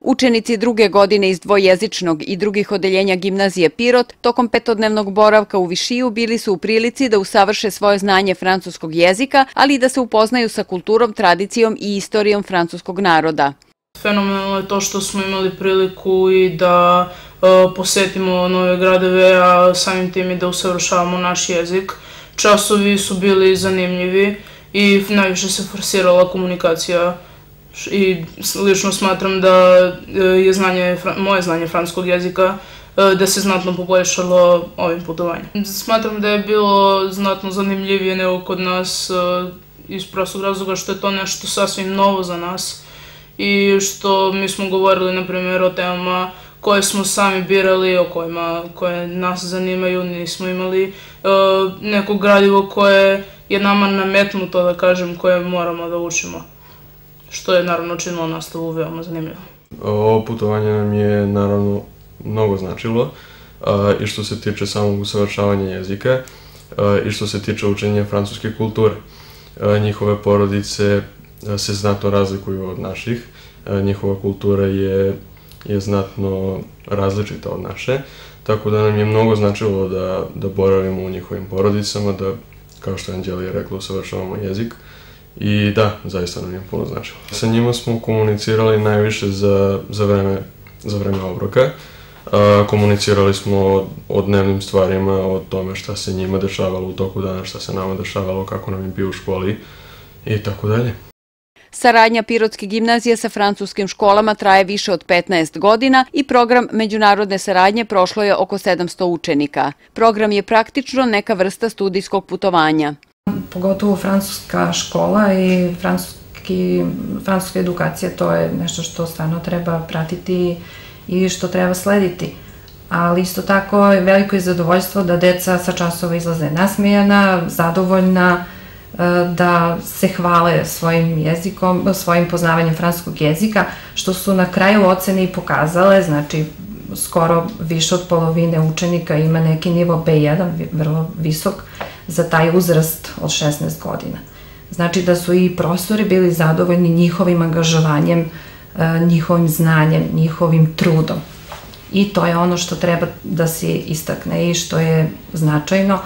Učenici druge godine iz dvojezičnog i drugih odeljenja gimnazije Pirot tokom petodnevnog boravka u Višiju bili su u prilici da usavrše svoje znanje francuskog jezika, ali i da se upoznaju sa kulturom, tradicijom i istorijom francuskog naroda. Fenomenalno je to što smo imali priliku i da posetimo nove gradove, a samim tim i da usavršavamo naš jezik. Časovi su bili zanimljivi i najviše se forsirala komunikacija i lično smatram da je moje znanje francuskog jezika da se znatno poboljšalo ovim putovanjem. Smatram da je bilo znatno zanimljivije nego kod nas iz prostog razloga što je to nešto sasvim novo za nas i što mi smo govorili, na primjer, o temama koje smo sami birali, koje nas zanimaju, nismo imali neko gradivo koje je nama nametnuto, da kažem, koje moramo da učimo, što je naravno činilo nastavu veoma zanimljivo. Ovo putovanje nam je naravno mnogo značilo i što se tiče samog usavršavanja jezika i što se tiče učenja francuske kulture. Njihove porodice se znatno razlikuju od naših, njihova kultura je znatno različita od naše, tako da nam je mnogo značilo da boravimo u njihovim porodicama, da, kao što je Anđelija rekla, usavršavamo jezik. I da, zaista nam je puno značilo. Sa njima smo komunicirali najviše za vreme obroka. Komunicirali smo o dnevnim stvarima, o tome šta se njima dešavalo u toku dana, šta se nama dešavalo, kako nam je bio u školi i tako dalje. Saradnja Pirotske gimnazije sa francuskim školama traje više od 15 godina i program međunarodne saradnje prošlo je oko 700 učenika. Program je praktično neka vrsta studijskog putovanja. Pogotovo francuska škola i francuska edukacija, to je nešto što stvarno treba pratiti i što treba slediti. Ali isto tako veliko je zadovoljstvo da deca sa časova izlaze nasmejana, zadovoljna, da se hvale svojim jezikom, svojim poznavanjem francuskog jezika, što su na kraju ocene i pokazale, znači skoro više od polovine učenika ima neki nivo B1, vrlo visok, za taj uzrast od 16 godina. Znači da su i profesori bili zadovoljni njihovim angažovanjem, njihovim znanjem, njihovim trudom. I to je ono što treba da se istakne i što je značajno,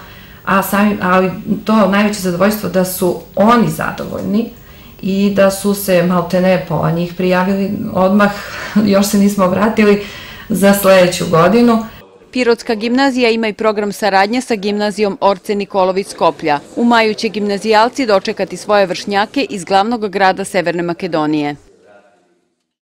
ali to najveće zadovoljstvo da su oni zadovoljni i da su se maltene pola njih prijavili odmah, još se nismo vratili za sledeću godinu. Pirotska gimnazija ima i program saradnje sa gimnazijom Orce Nikolović Skoplja. U maju će gimnazijalci dočekati svoje vršnjake iz glavnog grada Severne Makedonije.